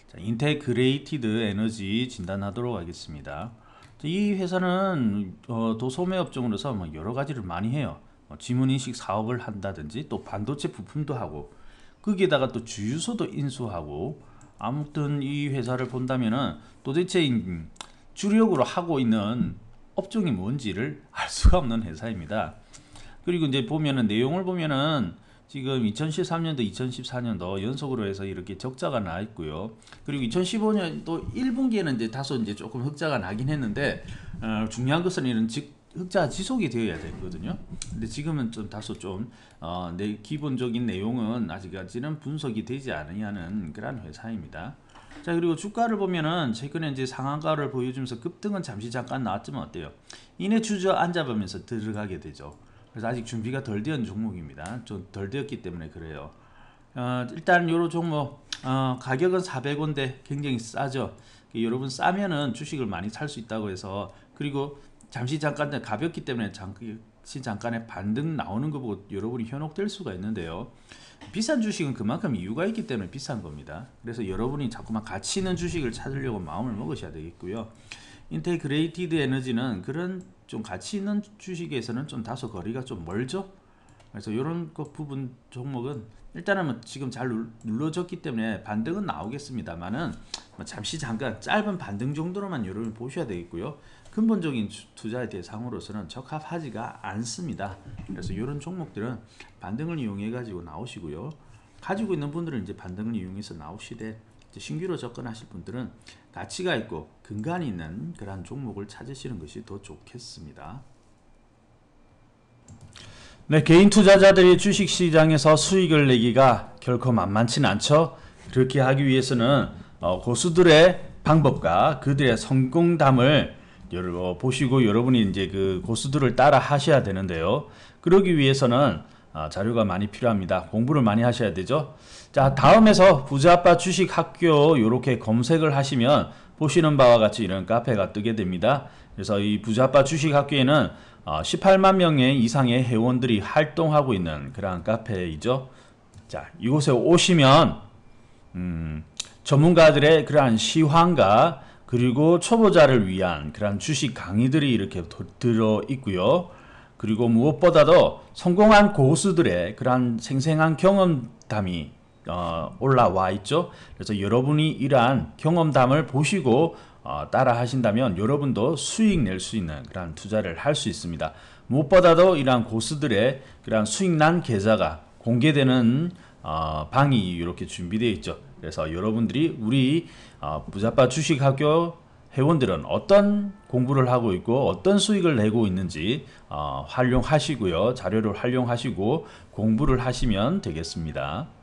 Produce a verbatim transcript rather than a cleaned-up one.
자, 인테그레이티드 에너지 진단하도록 하겠습니다. 이 회사는 어, 도소매 업종으로서 뭐 여러 가지를 많이 해요. 뭐 지문인식 사업을 한다든지 또 반도체 부품도 하고 거기에다가 또 주유소도 인수하고, 아무튼 이 회사를 본다면은 도대체 주력으로 하고 있는 업종이 뭔지를 알 수가 없는 회사입니다. 그리고 이제 보면은 내용을 보면은 지금 이천십삼 년도 이천십사 년도 연속으로 해서 이렇게 적자가 나 있고요. 그리고 이천십오 년도 일 분기에는 이제 다소 이제 조금 흑자가 나긴 했는데, 어, 중요한 것은 이런 직, 흑자 지속이 되어야 되거든요. 근데 지금은 좀 다소 좀, 어, 내 기본적인 내용은 아직까지는 분석이 되지 않으냐는 그런 회사입니다. 자, 그리고 주가를 보면은 최근에 이제 상한가를 보여주면서 급등은 잠시 잠깐 나왔지만 어때요? 이내 주저앉아보면서 들어가게 되죠. 그래서 아직 준비가 덜 된 종목입니다. 좀 덜 되었기 때문에 그래요. 어, 일단 요런 종목 어, 가격은 사백 원대 굉장히 싸죠. 여러분 싸면은 주식을 많이 살 수 있다고 해서, 그리고 잠시 잠깐 가볍기 때문에 잠시 잠깐의 반등 나오는 거 보고 여러분이 현혹될 수가 있는데요. 비싼 주식은 그만큼 이유가 있기 때문에 비싼 겁니다. 그래서 여러분이 자꾸만 가치 있는 주식을 찾으려고 마음을 먹으셔야 되겠고요. 인테그레이티드 에너지는 그런 좀 가치 있는 주식에서는 좀 다소 거리가 좀 멀죠. 그래서 이런 그 부분 종목은 일단은 뭐 지금 잘 눌러졌기 때문에 반등은 나오겠습니다만은 뭐 잠시 잠깐 짧은 반등 정도로만 여러분 보셔야 되겠고요. 근본적인 투자의 대상으로서는 적합하지가 않습니다. 그래서 이런 종목들은 반등을 이용해 가지고 나오시고요. 가지고 있는 분들은 이제 반등을 이용해서 나오시되, 신규로 접근하실 분들은 가치가 있고 근간이 있는 그러한 종목을 찾으시는 것이 더 좋겠습니다. 네, 개인 투자자들이 주식시장에서 수익을 내기가 결코 만만치는 않죠. 그렇게 하기 위해서는 어, 고수들의 방법과 그들의 성공담을 여러, 보시고 여러분이 이제 그 고수들을 따라 하셔야 되는데요. 그러기 위해서는 어, 자료가 많이 필요합니다. 공부를 많이 하셔야 되죠. 자, 다음에서 부자아빠 주식학교 이렇게 검색을 하시면 보시는 바와 같이 이런 카페가 뜨게 됩니다. 그래서 이 부자아빠 주식학교에는 어, 십팔만 명의 이상의 회원들이 활동하고 있는 그러한 카페이죠. 자, 이곳에 오시면 음, 전문가들의 그러한 시황과 그리고 초보자를 위한 그러한 주식 강의들이 이렇게 들어 있고요. 그리고 무엇보다도 성공한 고수들의 그러한 생생한 경험담이 어, 올라와 있죠. 그래서 여러분이 이러한 경험담을 보시고 어, 따라 하신다면 여러분도 수익 낼 수 있는 그런 투자를 할 수 있습니다. 무엇보다도 이러한 고수들의 그런 수익난 계좌가 공개되는 어, 방이 이렇게 준비되어 있죠. 그래서 여러분들이 우리 어, 부자빠 주식학교 회원들은 어떤 공부를 하고 있고 어떤 수익을 내고 있는지 어, 활용하시고요. 자료를 활용하시고 공부를 하시면 되겠습니다.